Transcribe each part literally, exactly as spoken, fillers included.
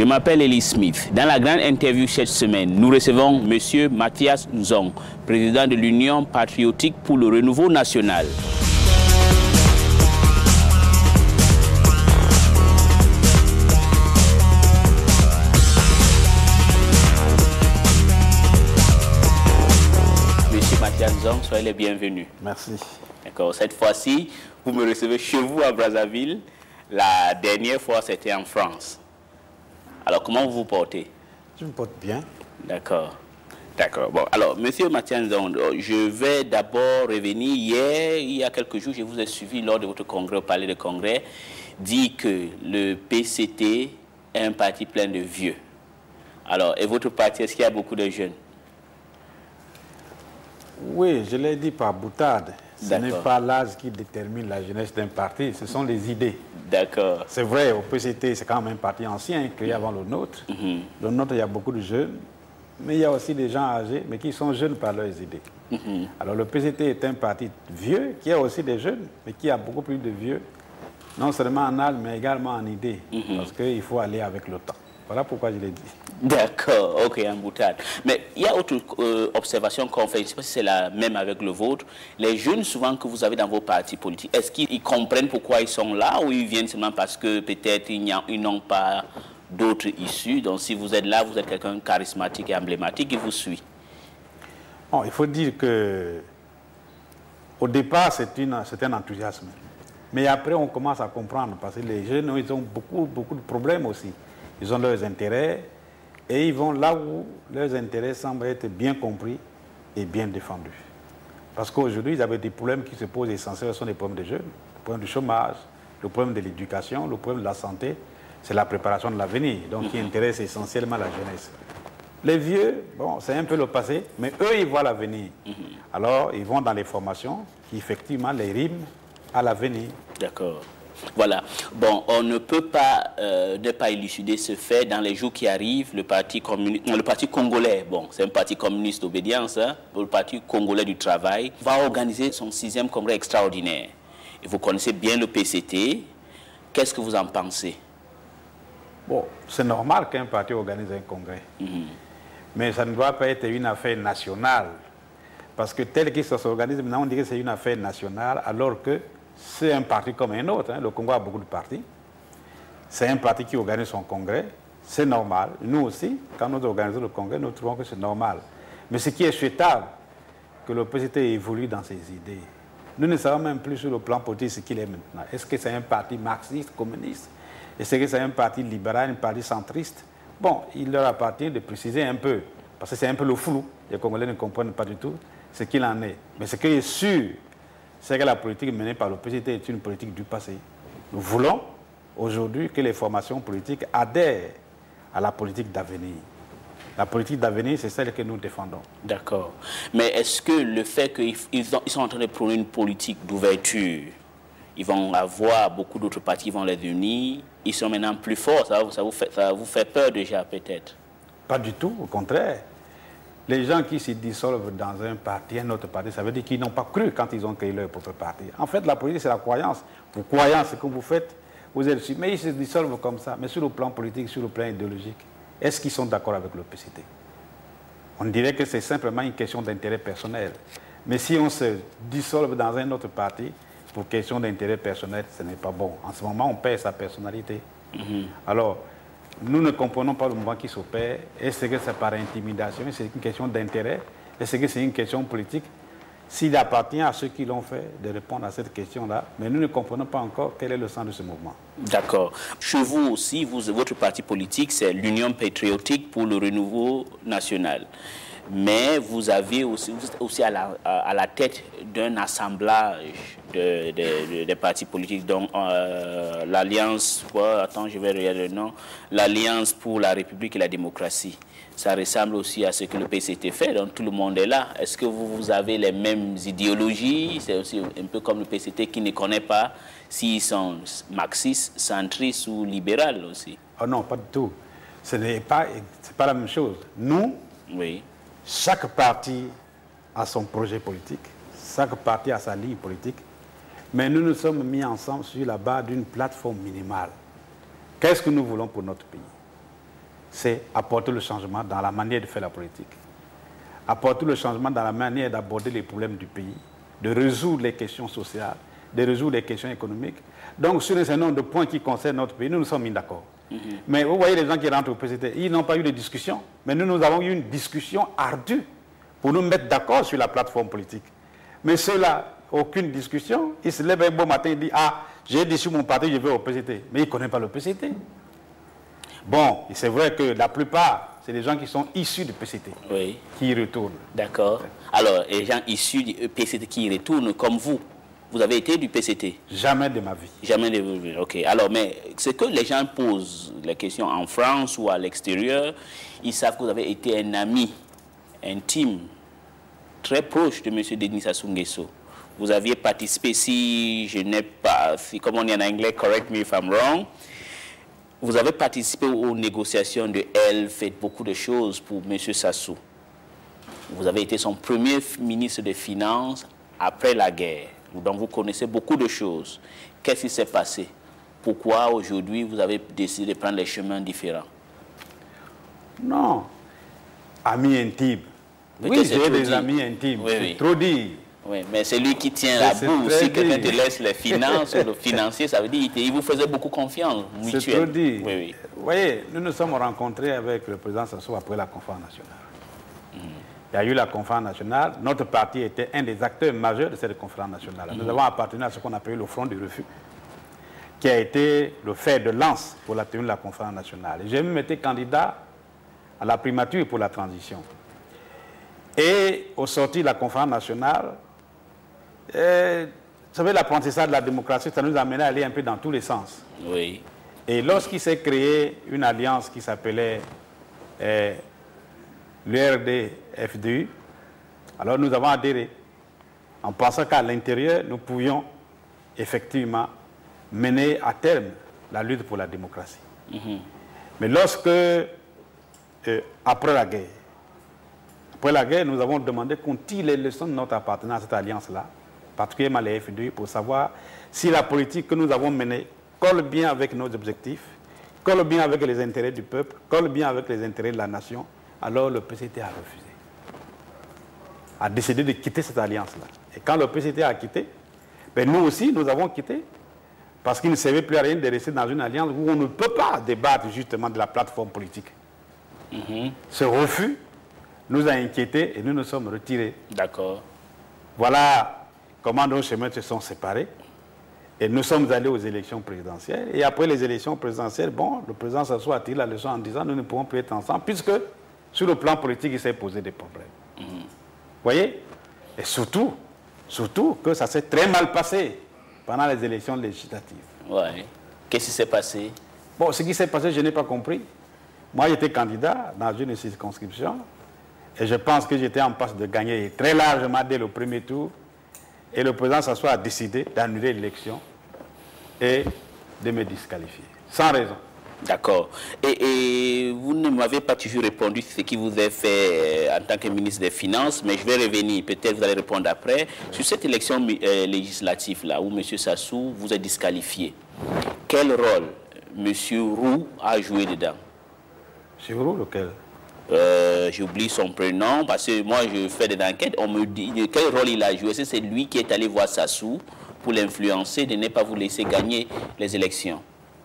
m'appelle Eli Smith. Dans la grande interview cette semaine, nous recevons M. Mathias Nzong, président de l'Union patriotique pour le renouveau national. Monsieur Mathias Nzong, soyez les bienvenus. Merci. D'accord. Cette fois-ci, vous me recevez chez vous à Brazzaville. La dernière fois, c'était en France. Alors, comment vous vous portez? Je me porte bien. D'accord. D'accord. Bon, alors, Monsieur Mathias Nzong, je vais d'abord revenir. Hier, il y a quelques jours, je vous ai suivi lors de votre congrès, au Palais de Congrès, dit que le P C T est un parti plein de vieux. Alors, et votre parti, est-ce qu'il y a beaucoup de jeunes? Oui, je l'ai dit par boutade. Ce n'est D'accord. pas l'âge qui détermine la jeunesse d'un parti, ce sont les idées. D'accord. C'est vrai, au P C T, c'est quand même un parti ancien, créé avant le nôtre. Mhm. Le nôtre, il y a beaucoup de jeunes, mais il y a aussi des gens âgés, mais qui sont jeunes par leurs idées. Mhm. Alors le P C T est un parti vieux, qui a aussi des jeunes, mais qui a beaucoup plus de vieux, non seulement en âge, mais également en idées, Mhm. parce qu'il faut aller avec le temps. Voilà pourquoi je l'ai dit. D'accord, ok, en boutade. Mais il y a autre euh, observation qu'on fait, je ne sais pas si c'est la même avec le vôtre. Les jeunes, souvent, que vous avez dans vos partis politiques, est-ce qu'ils comprennent pourquoi ils sont là ou ils viennent seulement parce que peut-être ils n'ont pas d'autres issues? Donc, si vous êtes là, vous êtes quelqu'un de charismatique et emblématique, il vous suit. Bon, il faut dire que au départ, c'est un enthousiasme. Mais après, on commence à comprendre, parce que les jeunes, ils ont beaucoup, beaucoup de problèmes aussi. Ils ont leurs intérêts, et ils vont là où leurs intérêts semblent être bien compris et bien défendus. Parce qu'aujourd'hui, ils avaient des problèmes qui se posent essentiellement, ce sont des problèmes des jeunes, le problème du chômage, le problème de l'éducation, le problème de la santé, c'est la préparation de l'avenir, donc qui intéresse essentiellement la jeunesse. Les vieux, bon, c'est un peu le passé, mais eux, ils voient l'avenir. Alors, ils vont dans les formations qui, effectivement, les riment à l'avenir. D'accord. Voilà. Bon, on ne peut pas euh, ne pas élucider ce fait. Dans les jours qui arrivent, le parti, le parti congolais, bon, c'est un parti communiste d'obédience, hein, le parti congolais du travail, va organiser son sixième congrès extraordinaire. Et vous connaissez bien le P C T. Qu'est-ce que vous en pensez? Bon, c'est normal qu'un parti organise un congrès. Mm-hmm. Mais ça ne doit pas être une affaire nationale. Parce que tel qu'il s'organise, maintenant on dirait que c'est une affaire nationale, alors que c'est un parti comme un autre. Hein. Le Congo a beaucoup de partis. C'est un parti qui organise son congrès. C'est normal. Nous aussi, quand nous organisons le congrès, nous trouvons que c'est normal. Mais ce qui est souhaitable, que le P C T évolue dans ses idées. Nous ne savons même plus sur le plan politique ce qu'il est maintenant. Est-ce que c'est un parti marxiste, communiste? Est-ce que c'est un parti libéral, un parti centriste? Bon, il leur appartient de préciser un peu, parce que c'est un peu le flou. Les Congolais ne comprennent pas du tout ce qu'il en est. Mais ce qui est sûr, c'est que la politique menée par le P C T est une politique du passé. Nous voulons aujourd'hui que les formations politiques adhèrent à la politique d'avenir. La politique d'avenir, c'est celle que nous défendons. D'accord. Mais est-ce que le fait qu'ils sont en train de prôner une politique d'ouverture, ils vont avoir beaucoup d'autres partis qui vont les unir, ils sont maintenant plus forts, ça, ça, vous fait, ça vous fait peur déjà peut-être? Pas du tout, au contraire. Les gens qui se dissolvent dans un parti, un autre parti, ça veut dire qu'ils n'ont pas cru quand ils ont créé leur propre parti. En fait, la politique, c'est la croyance. Vous croyez en ce que vous faites, vous êtes sûr. Mais ils se dissolvent comme ça. Mais sur le plan politique, sur le plan idéologique, est-ce qu'ils sont d'accord avec le P C T? On dirait que c'est simplement une question d'intérêt personnel. Mais si on se dissolve dans un autre parti, pour question d'intérêt personnel, ce n'est pas bon. En ce moment, on perd sa personnalité. Mm-hmm. Alors, nous ne comprenons pas le mouvement qui s'opère. Est-ce que c'est par intimidation? C'est une question d'intérêt? Est-ce que c'est une question politique? S'il appartient à ceux qui l'ont fait de répondre à cette question-là, mais nous ne comprenons pas encore quel est le sens de ce mouvement. D'accord. Chez vous aussi, vous, votre parti politique, c'est l'Union patriotique pour le renouveau national. Mais vous avez aussi, vous êtes aussi à la, à la tête d'un assemblage de, de, de, de partis politiques, donc euh, l'Alliance, attends, je vais regarder le nom, l'Alliance pour la République et la démocratie. Ça ressemble aussi à ce que le P C T fait, donc tout le monde est là. Est-ce que vous, vous avez les mêmes idéologies? C'est aussi un peu comme le P C T qui ne connaît pas s'ils sont marxistes, centristes ou libéraux aussi. Oh non, pas du tout. Ce n'est pas, c'est pas la même chose. Nous, oui. Chaque parti a son projet politique, chaque parti a sa ligne politique, mais nous nous sommes mis ensemble sur la base d'une plateforme minimale. Qu'est-ce que nous voulons pour notre pays? c'est apporter le changement dans la manière de faire la politique. Apporter le changement dans la manière d'aborder les problèmes du pays, de résoudre les questions sociales, de résoudre les questions économiques. Donc, sur un certain nombre de points qui concernent notre pays, nous nous sommes mis d'accord. Mm-hmm. Mais vous voyez les gens qui rentrent au P C T, ils n'ont pas eu de discussion. Mais nous, nous avons eu une discussion ardue pour nous mettre d'accord sur la plateforme politique. Mais ceux-là, aucune discussion. Ils se lèvent un beau matin et disent « Ah, j'ai dit sur mon parti, je vais au P C T. » Mais ils ne connaissent pas le P C T. Bon, c'est vrai que la plupart, c'est des gens qui sont issus du P C T, oui, qui y retournent. D'accord. Alors, les gens issus du P C T qui y retournent, comme vous, vous avez été du P C T? Jamais de ma vie. Jamais de ma vie, ok. Alors, mais c'est que les gens posent les questions en France ou à l'extérieur, ils savent que vous avez été un ami intime, très proche de M. Denis Sassou Nguesso. Vous aviez participé, si je n'ai pas, si, comme on dit en anglais, correct me if I'm wrong, vous avez participé aux négociations de L, faites beaucoup de choses pour M. Sassou. Vous avez été son premier ministre des Finances après la guerre. Donc vous connaissez beaucoup de choses. Qu'est-ce qui s'est passé? Pourquoi aujourd'hui vous avez décidé de prendre les chemins différents? Non. Amis intimes. Oui, j'ai des amis intimes. Oui, c'est oui. trop dit. Oui, mais c'est lui qui tient la boue. Si quelqu'un te laisse les finances, le financier, ça veut dire qu'il vous faisait beaucoup confiance mutuelle. C'est trop dit. Oui, oui. Vous voyez, nous nous sommes rencontrés avec le président Sassou après la conférence nationale. Mmh. Il y a eu la conférence nationale. Notre parti était un des acteurs majeurs de cette conférence nationale. Mmh. Nous avons appartenu à ce qu'on appelle le Front du Refus, qui a été le fer de lance pour la tenue de la conférence nationale. J'ai même été candidat à la primature pour la transition. Et au sortir de la conférence nationale, et, vous savez, l'apprentissage de la démocratie, ça nous a amené à aller un peu dans tous les sens. Oui. Et lorsqu'il s'est créé une alliance qui s'appelait euh, l'U R D F D U, alors nous avons adhéré, en pensant qu'à l'intérieur, nous pouvions effectivement mener à terme la lutte pour la démocratie. Mm-hmm. Mais lorsque, euh, après la guerre, après la guerre, nous avons demandé qu'on tire les leçons de notre appartenance à cette alliance-là, particulièrement les F D U, pour savoir si la politique que nous avons menée colle bien avec nos objectifs, colle bien avec les intérêts du peuple, colle bien avec les intérêts de la nation. Alors le P C T a refusé, a décidé de quitter cette alliance-là. Et quand le P C T a quitté, ben nous aussi, nous avons quitté, parce qu'il ne servait plus à rien de rester dans une alliance où on ne peut pas débattre justement de la plateforme politique. Mm-hmm. Ce refus nous a inquiétés et nous nous sommes retirés. D'accord. Voilà comment nos chemins se sont séparés. Et nous sommes allés aux élections présidentielles. Et après les élections présidentielles, bon, le président Sassou a tiré la leçon en disant nous ne pouvons plus être ensemble, puisque sur le plan politique, il s'est posé des problèmes. Vous mmh. voyez? Et surtout, surtout que ça s'est très mal passé pendant les élections législatives. Oui. Qu'est-ce qui s'est passé? Bon, ce qui s'est passé, je n'ai pas compris. Moi, j'étais candidat dans une circonscription. Et je pense que j'étais en passe de gagner très largement dès le premier tour. Et le président Sassou a décidé d'annuler l'élection et de me disqualifier, sans raison. D'accord. Et, et vous ne m'avez pas toujours répondu ce qui vous est fait en tant que ministre des Finances, mais je vais revenir, peut-être vous allez répondre après. Oui. Sur cette élection euh, législative-là, où M. Sassou vous est disqualifié, quel rôle M. Roux a joué dedans? M. Roux, lequel? Euh, J'oublie son prénom parce que moi je fais des enquêtes. On me dit quel rôle il a joué. C'est lui qui est allé voir Sassou pour l'influencer de ne pas vous laisser gagner les élections.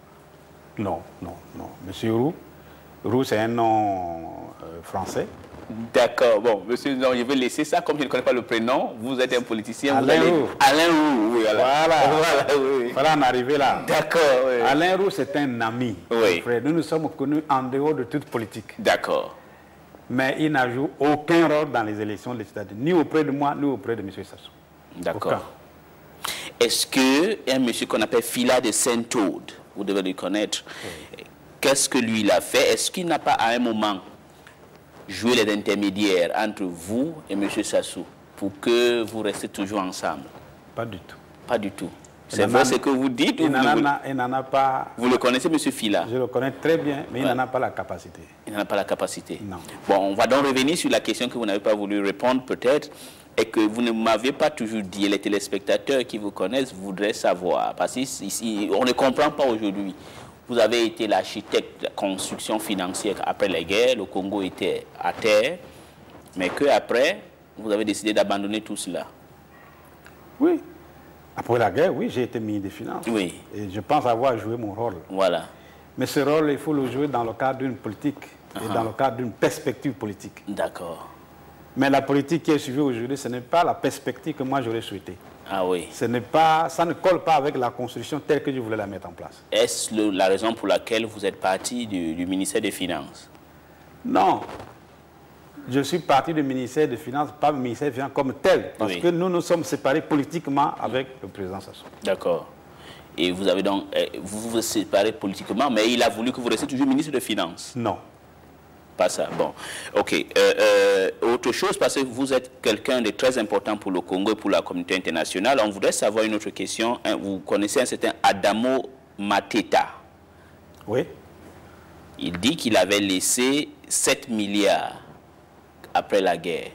Non, non, non. Monsieur Roux, Roux c'est un nom euh, français. D'accord, bon, monsieur, non, je vais laisser ça. Comme je ne connais pas le prénom, vous êtes un politicien. Alain vous allez... Roux. Alain Roux, oui, voilà. Voilà, voilà oui. Il fallait en arriver là. D'accord, oui. Alain Roux, c'est un ami. Oui. Frère. Nous nous sommes connus en dehors de toute politique. D'accord. Mais il n'a joué aucun rôle dans les élections législatives, ni auprès de moi, ni auprès de M. Sassou. D'accord. Est-ce qu'un monsieur qu'on appelle Fila de Saint-Aude, vous devez le connaître, oui. Qu'est-ce que lui il a fait? Est-ce qu'il n'a pas à un moment joué les intermédiaires entre vous et M. Sassou pour que vous restez toujours ensemble? Pas du tout. Pas du tout. C'est vrai ce que vous dites? Il n'en a pas... Vous le connaissez, M. Fila? Je le connais très bien, mais ouais. Il n'en a pas la capacité. Il n'en a pas la capacité? Non. Bon, on va donc revenir sur la question que vous n'avez pas voulu répondre peut-être, et que vous ne m'avez pas toujours dit. Les téléspectateurs qui vous connaissent voudraient savoir, parce qu'ici, on ne comprend pas aujourd'hui. vous avez été l'architecte de la construction financière après la guerre, le Congo était à terre, mais qu'après, vous avez décidé d'abandonner tout cela. Oui. Après la guerre, oui, j'ai été ministre des Finances. Oui. Et je pense avoir joué mon rôle. Voilà. Mais ce rôle, il faut le jouer dans le cadre d'une politique uh-huh. et dans le cadre d'une perspective politique. D'accord. Mais la politique qui est suivie aujourd'hui, ce n'est pas la perspective que moi j'aurais souhaité. Ah oui. Ce n'est pas, ça ne colle pas avec la Constitution telle que je voulais la mettre en place. Est-ce le, la raison pour laquelle vous êtes parti du, du ministère des Finances? Non. Je suis parti du ministère des Finances, pas du ministère des Finances comme tel, parce oui. que nous nous sommes séparés politiquement avec le président Sassou. D'accord. Et vous avez donc, vous vous séparez politiquement, mais il a voulu que vous restiez toujours ministre des Finances? Non. Pas ça. Bon. OK. Euh, euh, autre chose, parce que vous êtes quelqu'un de très important pour le Congo et pour la communauté internationale, on voudrait savoir une autre question. Vous connaissez un certain Adamo Mateta? Oui. Il dit qu'il avait laissé sept milliards après la guerre.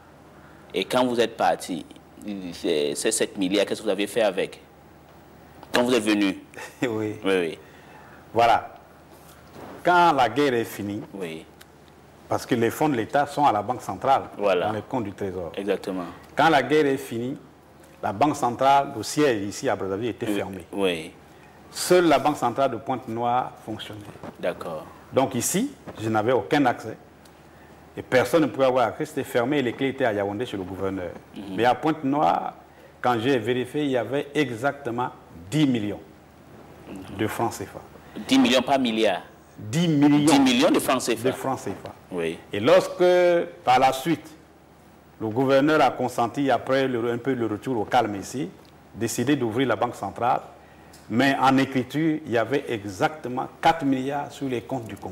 Et quand vous êtes parti, ces sept milliards, qu'est-ce que vous avez fait avec? Quand vous êtes venu? Oui. Oui, oui. Voilà. Quand la guerre est finie, oui. parce que les fonds de l'État sont à la Banque centrale, voilà. dans les comptes du Trésor. Exactement. Quand la guerre est finie, la Banque centrale, le siège ici à Brazzaville, était oui. fermé. Oui. Seule la Banque centrale de Pointe-Noire fonctionnait. D'accord. Donc ici, je n'avais aucun accès. Et personne ne pouvait avoir accès, c'était fermé et les clés étaient à Yaoundé chez le gouverneur. Mm-hmm. Mais à Pointe-Noire, quand j'ai vérifié, il y avait exactement dix millions mm-hmm. de francs C F A. dix millions, pas milliards. dix millions. dix millions de francs C F A. De francs C F A. Oui. Et lorsque, par la suite, le gouverneur a consenti, après le, un peu le retour au calme ici, décidé d'ouvrir la Banque centrale, mais en écriture, il y avait exactement quatre milliards sur les comptes du Congo.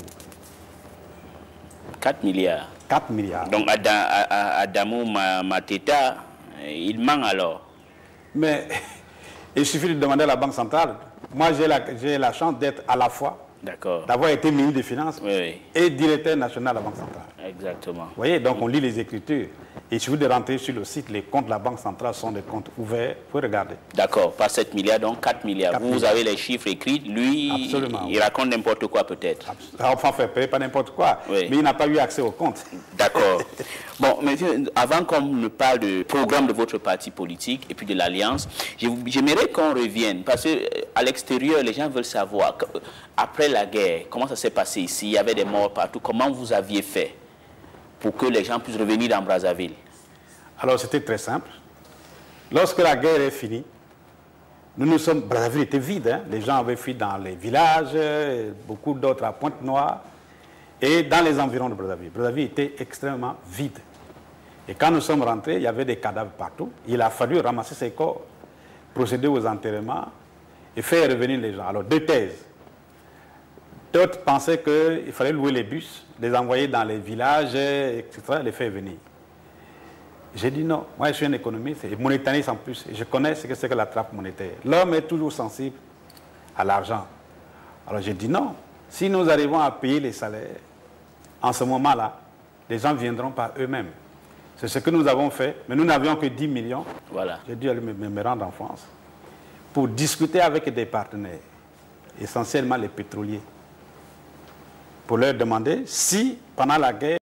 quatre milliards. quatre milliards. Donc Adamo Mateta, il ment alors. Mais il suffit de demander à la Banque centrale. Moi, j'ai la, j'ai la chance d'être à la fois, d'avoir été ministre des Finances oui, oui. et directeur national de la Banque centrale. Exactement. Vous voyez, donc on lit les écritures. Et si vous de rentrer sur le site, les comptes de la Banque centrale sont des comptes ouverts. Vous pouvez regarder. D'accord, pas sept milliards, donc quatre milliards. quatre vous, milliards. Vous avez les chiffres écrits. Lui, Absolument, il oui. raconte n'importe quoi peut-être. Enfin, fait pas n'importe quoi. Oui. Mais il n'a pas eu accès aux comptes. D'accord. Bon, mais avant qu'on ne parle du programme de votre parti politique et puis de l'Alliance, j'aimerais qu'on revienne. Parce qu'à l'extérieur, les gens veulent savoir, après la guerre, comment ça s'est passé ici? Il y avait des morts partout. Comment vous aviez fait pour que les gens puissent revenir dans Brazzaville? Alors, c'était très simple. Lorsque la guerre est finie, nous nous sommes... Brazzaville était vide. Hein? Les gens avaient fui dans les villages, beaucoup d'autres à Pointe-Noire, et dans les environs de Brazzaville. Brazzaville était extrêmement vide. Et quand nous sommes rentrés, il y avait des cadavres partout. Il a fallu ramasser ces corps, procéder aux enterrements et faire revenir les gens. Alors, deux thèses. D'autres pensaient qu'il fallait louer les bus, les envoyer dans les villages, et cetera, les faire venir. J'ai dit non. Moi, je suis un économiste et monétariste en plus. Et je connais ce que c'est que la trappe monétaire. L'homme est toujours sensible à l'argent. Alors, j'ai dit non. Si nous arrivons à payer les salaires, en ce moment-là, les gens viendront par eux-mêmes. C'est ce que nous avons fait. Mais nous n'avions que dix millions. Voilà. J'ai dû aller me, me rendre en France pour discuter avec des partenaires, essentiellement les pétroliers, pour leur demander si, pendant la guerre,